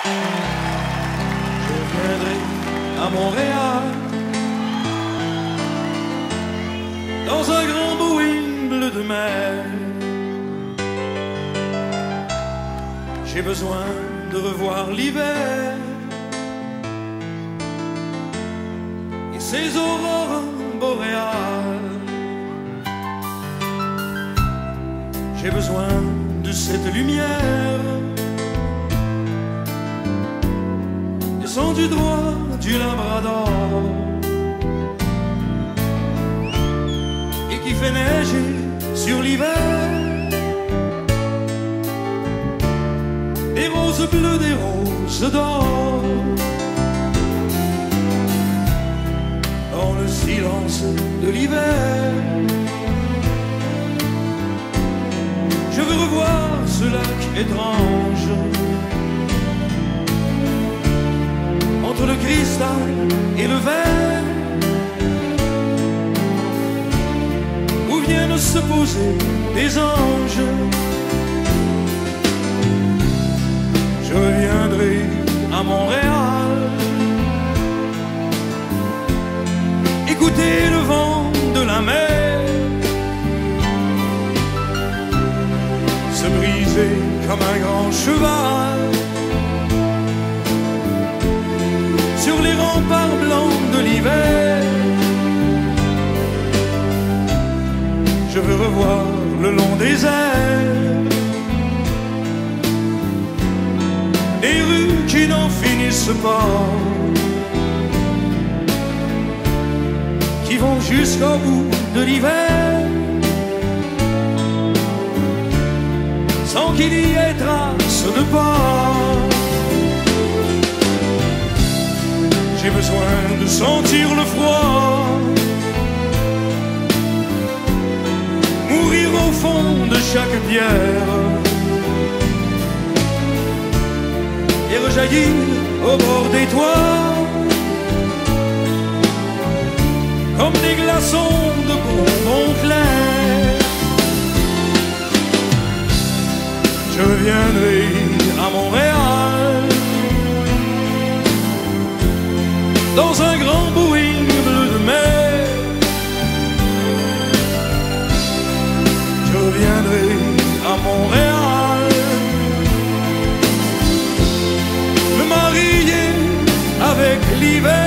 Je viendrai à Montréal dans un grand Boeing bleu de mer. J'ai besoin de revoir l'hiver et ses aurores boréales. J'ai besoin de cette lumière descendue droit du Labrador et qui fait neiger sur l'hiver des roses bleues, des roses d'or. Dans le silence de l'hiver, je veux revoir ce lac étrange entre le cristal et le verre, où viennent se poser des anges. Je reviendrai à Montréal, écouter le vent de la mer se briser comme un grand cheval sur les remparts blancs de l'hiver. Je veux revoir le long des airs des rues qui n'en finissent pas, qui vont jusqu'au bout de l'hiver, sans qu'il y ait trace de pas. J'ai besoin de sentir le froid mourir au fond de chaque pierre et rejaillir au bord des toits comme des glaçons de bonbons clairs. Je viendrai à Montréal dans un grand Boeing bleu de mer. Je viendrai à Montréal me marier avec l'hiver.